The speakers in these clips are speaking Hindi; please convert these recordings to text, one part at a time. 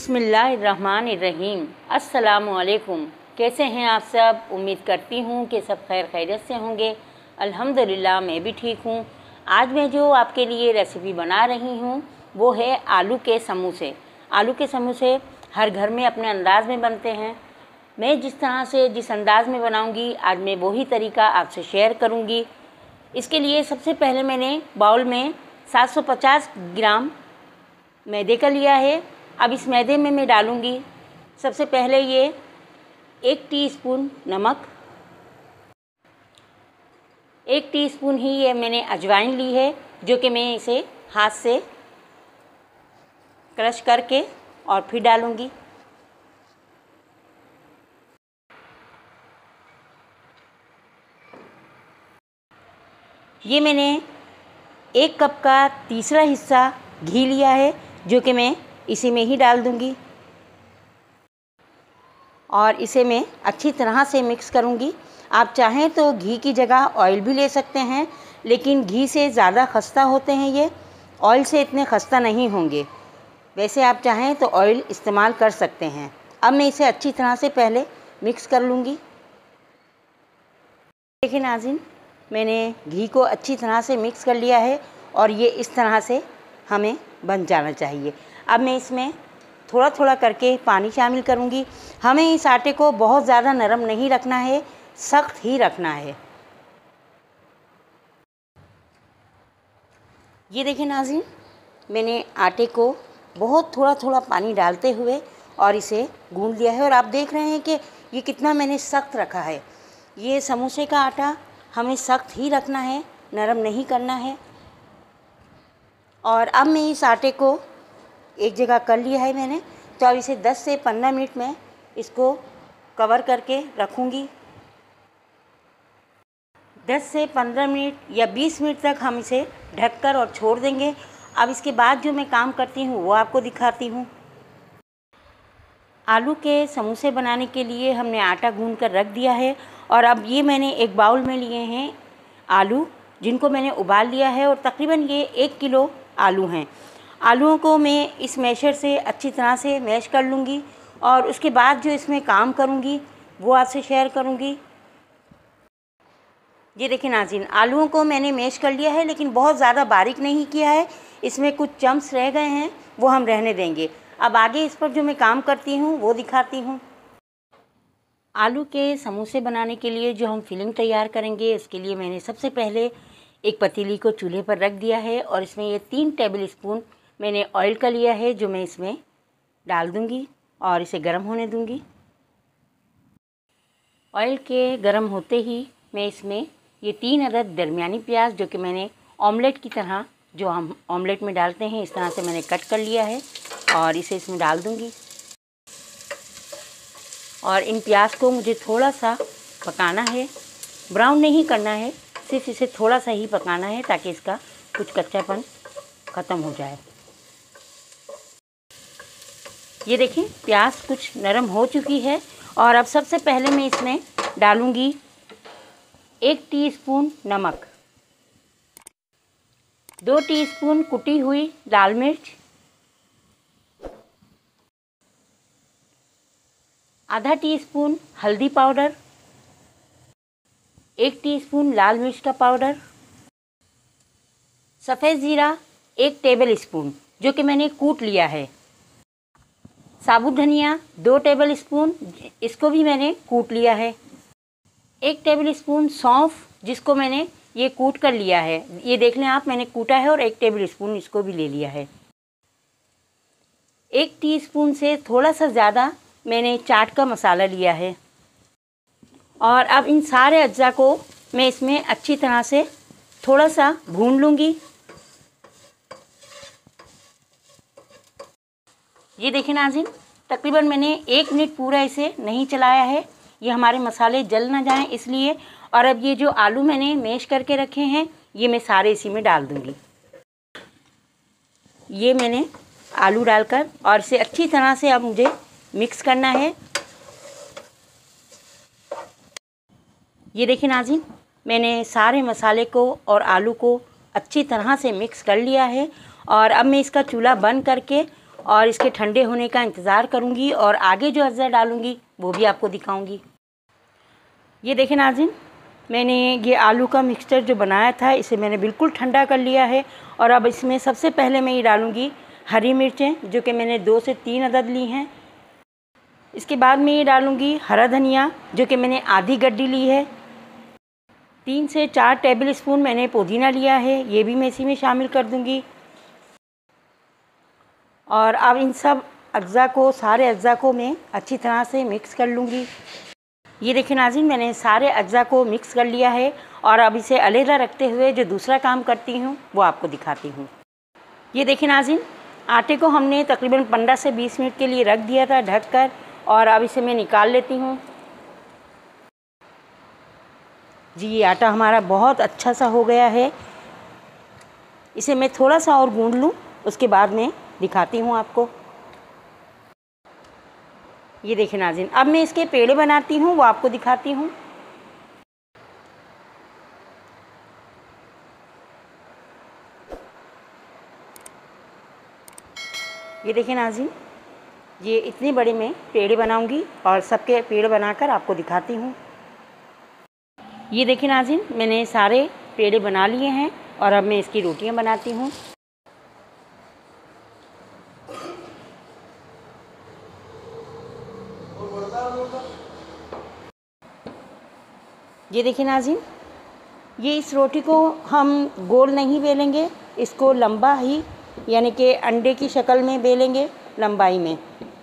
बिस्मिल्लाहिर्रहमानिर्रहीम। अस्सलामुअलैकुम। कैसे हैं आप सब? उम्मीद करती हूँ कि सब खैर खैरियत से होंगे। अल्हम्दुलिल्लाह मैं भी ठीक हूँ। आज मैं जो आपके लिए रेसिपी बना रही हूँ वो है आलू के समोसे। आलू के समोसे हर घर में अपने अंदाज़ में बनते हैं। मैं जिस अंदाज़ में बनाऊँगी आज मैं वही तरीका आपसे शेयर करूँगी। इसके लिए सबसे पहले मैंने बाउल में 750 ग्राम मैदे का लिया है। अब इस मैदे में मैं डालूँगी सबसे पहले ये 1 टीस्पून नमक, 1 टीस्पून ही ये मैंने अजवाइन ली है जो कि मैं इसे हाथ से क्रश करके और फिर डालूँगी। ये मैंने 1 कप का तीसरा हिस्सा घी लिया है जो कि मैं इसी में ही डाल दूंगी और इसे मैं अच्छी तरह से मिक्स करूंगी। आप चाहें तो घी की जगह ऑयल भी ले सकते हैं, लेकिन घी से ज़्यादा खस्ता होते हैं ये, ऑयल से इतने खस्ता नहीं होंगे। वैसे आप चाहें तो ऑयल इस्तेमाल कर सकते हैं। अब मैं इसे अच्छी तरह से पहले मिक्स कर लूँगी। देखिए नाज़रीन, मैंने घी को अच्छी तरह से मिक्स कर लिया है और ये इस तरह से हमें बन जाना चाहिए। अब मैं इसमें थोड़ा थोड़ा करके पानी शामिल करूँगी। हमें इस आटे को बहुत ज़्यादा नरम नहीं रखना है, सख्त ही रखना है। ये देखिए नाज़रीन, मैंने आटे को बहुत थोड़ा थोड़ा पानी डालते हुए और इसे गूंद लिया है और आप देख रहे हैं कि ये कितना मैंने सख्त रखा है। ये समोसे का आटा हमें सख्त ही रखना है, नरम नहीं करना है। और अब मैं इस आटे को एक जगह कर लिया है मैंने, तो अब इसे 10 से 15 मिनट में इसको कवर करके रखूँगी। 10 से 15 मिनट या 20 मिनट तक हम इसे ढककर और छोड़ देंगे। अब इसके बाद जो मैं काम करती हूँ वो आपको दिखाती हूँ। आलू के समोसे बनाने के लिए हमने आटा गूंद कर रख दिया है और अब ये मैंने एक बाउल में लिए हैं आलू, जिनको मैंने उबाल लिया है और तकरीबन ये 1 किलो आलू हैं। आलूओं को मैं इस मैशर से अच्छी तरह से मैश कर लूँगी और उसके बाद जो इसमें काम करूँगी वो आपसे शेयर करूँगी। ये देखिए नाज़रीन, आलूओं को मैंने मैश कर लिया है, लेकिन बहुत ज़्यादा बारीक नहीं किया है। इसमें कुछ चम्स रह गए हैं, वो हम रहने देंगे। अब आगे इस पर जो मैं काम करती हूँ वो दिखाती हूँ। आलू के समोसे बनाने के लिए जो हम फिलिंग तैयार करेंगे, इसके लिए मैंने सबसे पहले एक पतीली को चूल्हे पर रख दिया है और इसमें ये 3 टेबल स्पून मैंने ऑयल का लिया है जो मैं इसमें डाल दूंगी और इसे गर्म होने दूंगी। ऑयल के गर्म होते ही मैं इसमें ये 3 अदद दरमियानी प्याज, जो कि मैंने ऑमलेट की तरह, जो हम ऑमलेट में डालते हैं, इस तरह से मैंने कट कर लिया है और इसे इसमें डाल दूंगी। और इन प्याज को मुझे थोड़ा सा पकाना है, ब्राउन नहीं करना है, सिर्फ इसे थोड़ा सा ही पकाना है ताकि इसका कुछ कच्चापन ख़त्म हो जाए। ये देखिए प्याज कुछ नरम हो चुकी है और अब सबसे पहले मैं इसमें डालूंगी 1 टीस्पून नमक, 2 टीस्पून कुटी हुई लाल मिर्च, आधा टीस्पून हल्दी पाउडर, 1 टीस्पून लाल मिर्च का पाउडर, सफ़ेद ज़ीरा 1 टेबल स्पून जो कि मैंने कूट लिया है, साबुत धनिया 2 टेबल स्पून, इसको भी मैंने कूट लिया है, 1 टेबल स्पून सौंफ जिसको मैंने ये कूट कर लिया है, ये देख लें आप, मैंने कूटा है, और 1 टेबल स्पून इसको भी ले लिया है। 1 टीस्पून से थोड़ा सा ज़्यादा मैंने चाट का मसाला लिया है। और अब इन सारे अज्जा को मैं इसमें अच्छी तरह से थोड़ा सा भून लूँगी। ये देखिए नाज़रीन, तकरीबन मैंने 1 मिनट पूरा इसे नहीं चलाया है, ये हमारे मसाले जल ना जाएं इसलिए। और अब ये जो आलू मैंने मैश करके रखे हैं ये मैं सारे इसी में डाल दूँगी। ये मैंने आलू डालकर और इसे अच्छी तरह से अब मुझे मिक्स करना है। ये देखिए नाज़रीन, मैंने सारे मसाले को और आलू को अच्छी तरह से मिक्स कर लिया है और अब मैं इसका चूल्हा बंद करके और इसके ठंडे होने का इंतज़ार करूँगी और आगे जो अज्जा डालूँगी वो भी आपको दिखाऊँगी। ये देखें नाज़रीन, मैंने ये आलू का मिक्सचर जो बनाया था इसे मैंने बिल्कुल ठंडा कर लिया है। और अब इसमें सबसे पहले मैं ये डालूँगी हरी मिर्चें, जो कि मैंने 2 से 3 अदद ली हैं। इसके बाद मैं ये डालूँगी हरा धनिया, जो कि मैंने आधी गड्डी ली है। 3 से 4 टेबल स्पून मैंने पुदीना लिया है, ये भी मैं इसी में शामिल कर दूँगी। और अब इन सब अज्जा को, सारे अज्जा को मैं अच्छी तरह से मिक्स कर लूँगी। ये देखिए नाज़रीन, मैंने सारे अज्जा को मिक्स कर लिया है और अब इसे अलहदा रखते हुए जो दूसरा काम करती हूँ वो आपको दिखाती हूँ। ये देखिए नाज़रीन, आटे को हमने तकरीबन 15 से 20 मिनट के लिए रख दिया था ढक कर, और अब इसे मैं निकाल लेती हूँ। जी, ये आटा हमारा बहुत अच्छा सा हो गया है। इसे मैं थोड़ा सा और गूंद लूँ, उसके बाद मैं दिखाती हूँ आपको। ये देखिए नाज़रीन, अब मैं इसके पेड़े बनाती हूँ, वो आपको दिखाती हूँ। ये देखिए नाज़रीन, ये इतने बड़े मैं पेड़े बनाऊँगी और सबके पेड़ बनाकर आपको दिखाती हूँ। ये देखिए नाज़रीन, मैंने सारे पेड़े बना लिए हैं और अब मैं इसकी रोटियाँ बनाती हूँ। ये देखिए नाज़रीन, ये इस रोटी को हम गोल नहीं बेलेंगे, इसको लंबा ही, यानी कि अंडे की शक्ल में बेलेंगे, लंबाई में।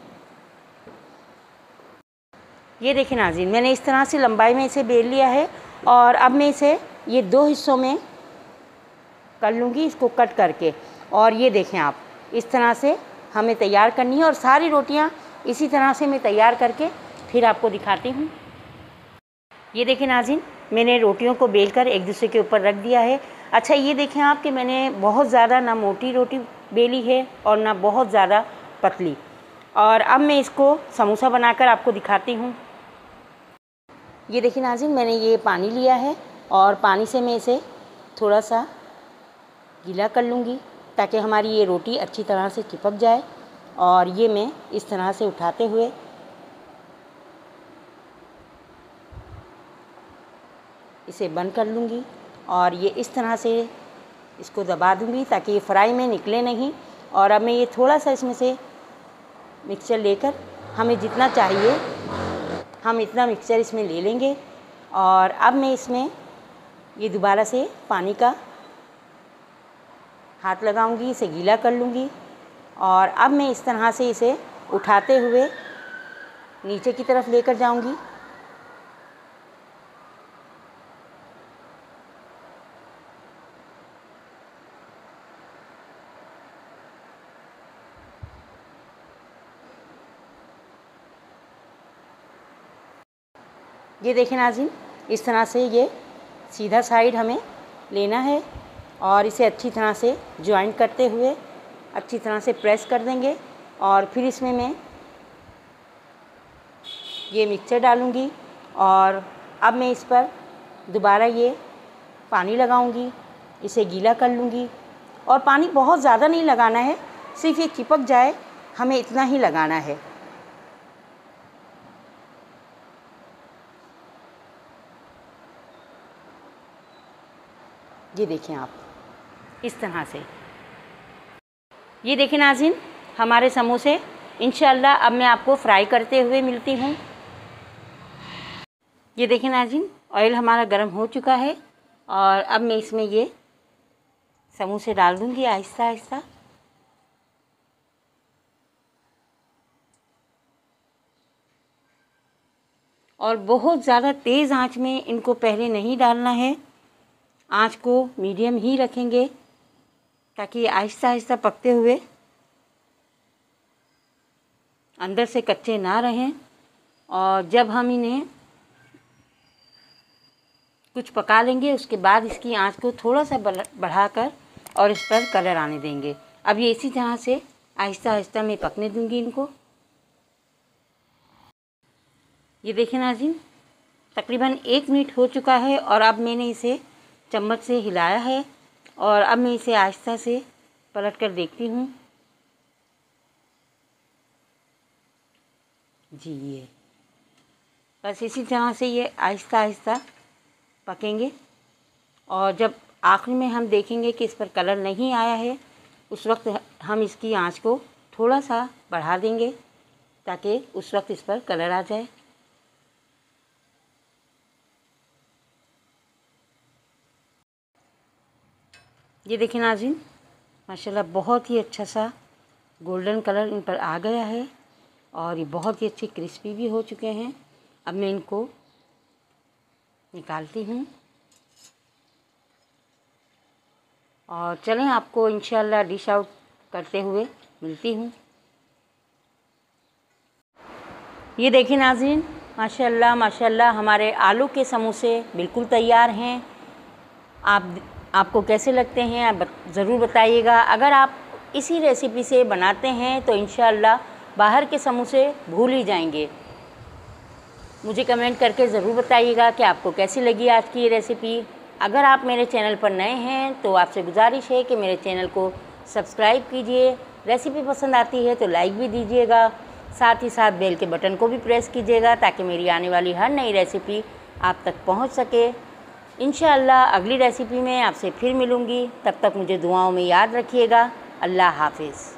ये देखिए नाज़रीन, मैंने इस तरह से लंबाई में इसे बेल लिया है और अब मैं इसे ये 2 हिस्सों में कर लूँगी, इसको कट करके। और ये देखें आप, इस तरह से हमें तैयार करनी है और सारी रोटियां इसी तरह से मैं तैयार करके फिर आपको दिखाती हूँ। ये देखें नाज़रीन, मैंने रोटियों को बेलकर एक दूसरे के ऊपर रख दिया है। अच्छा, ये देखें आप कि मैंने बहुत ज़्यादा ना मोटी रोटी बेली है और ना बहुत ज़्यादा पतली। और अब मैं इसको समोसा बनाकर आपको दिखाती हूँ। ये देखिए नाज़रीन, मैंने ये पानी लिया है और पानी से मैं इसे थोड़ा सा गीला कर लूँगी ताकि हमारी ये रोटी अच्छी तरह से चिपक जाए। और ये मैं इस तरह से उठाते हुए इसे बंद कर लूँगी और ये इस तरह से इसको दबा दूँगी ताकि ये फ्राई में निकले नहीं। और अब मैं ये थोड़ा सा इसमें से मिक्सचर लेकर, हमें जितना चाहिए हम इतना मिक्सचर इसमें ले लेंगे। और अब मैं इसमें ये दोबारा से पानी का हाथ लगाऊंगी, इसे गीला कर लूँगी। और अब मैं इस तरह से इसे उठाते हुए नीचे की तरफ लेकर जाऊंगी। ये देखें नाज़रीन, इस तरह से ये सीधा साइड हमें लेना है और इसे अच्छी तरह से ज्वाइन करते हुए अच्छी तरह से प्रेस कर देंगे। और फिर इसमें मैं ये मिक्सचर डालूँगी और अब मैं इस पर दोबारा ये पानी लगाऊँगी, इसे गीला कर लूँगी। और पानी बहुत ज़्यादा नहीं लगाना है, सिर्फ ये चिपक जाए हमें इतना ही लगाना है। ये देखें आप, इस तरह से। ये देखें नाज़रीन, हमारे समोसे इंशाअल्लाह अब मैं आपको फ्राई करते हुए मिलती हूँ। ये देखें नाज़रीन, ऑयल हमारा गर्म हो चुका है और अब मैं इसमें ये समोसे डाल दूँगी आहिस्ता आहिस्ता। और बहुत ज़्यादा तेज़ आंच में इनको पहले नहीं डालना है, आंच को मीडियम ही रखेंगे ताकि ये आहिस्ता आहिस्ता पकते हुए अंदर से कच्चे ना रहें। और जब हम इन्हें कुछ पका लेंगे उसके बाद इसकी आंच को थोड़ा सा बढ़ाकर और इस पर कलर आने देंगे। अब ये इसी तरह से आहिस्ता आहिस्ता मैं पकने दूंगी इनको। ये देखें नाज़रीन, तकरीबन 1 मिनट हो चुका है और अब मैंने इसे चम्मच से हिलाया है और अब मैं इसे आहिस्ता से पलट कर देखती हूँ। जी ये बस इसी तरह से ये आहिस्ता आहिस्ता पकेंगे। और जब आखिर में हम देखेंगे कि इस पर कलर नहीं आया है, उस वक्त हम इसकी आंच को थोड़ा सा बढ़ा देंगे ताकि उस वक्त इस पर कलर आ जाए। ये देखिए नाज़रीन, माशाल्लाह बहुत ही अच्छा सा गोल्डन कलर इन पर आ गया है और ये बहुत ही अच्छे क्रिस्पी भी हो चुके हैं। अब मैं इनको निकालती हूँ और चलें आपको इंशाल्लाह डिश आउट करते हुए मिलती हूँ। ये देखिए नाज़रीन, माशाल्लाह माशाल्लाह हमारे आलू के समोसे बिल्कुल तैयार हैं। आपको कैसे लगते हैं आप ज़रूर बताइएगा। अगर आप इसी रेसिपी से बनाते हैं तो इंशाल्लाह बाहर के समोसे भूल ही जाएंगे। मुझे कमेंट करके ज़रूर बताइएगा कि आपको कैसी लगी आज की ये रेसिपी। अगर आप मेरे चैनल पर नए हैं तो आपसे गुजारिश है कि मेरे चैनल को सब्सक्राइब कीजिए। रेसिपी पसंद आती है तो लाइक भी दीजिएगा, साथ ही साथ बेल के बटन को भी प्रेस कीजिएगा ताकि मेरी आने वाली हर नई रेसिपी आप तक पहुंच सके। इंशाअल्लाह अगली रेसिपी में आपसे फिर मिलूँगी, तब तक मुझे दुआओं में याद रखिएगा। अल्लाह हाफिज़।